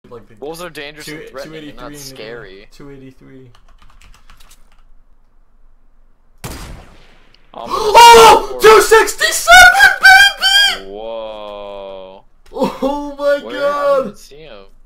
Like Wolves are dangerous and threatening, not 283 scary. 283. Oh! 267, baby! Whoa. Oh my Where? I god! didn't see him.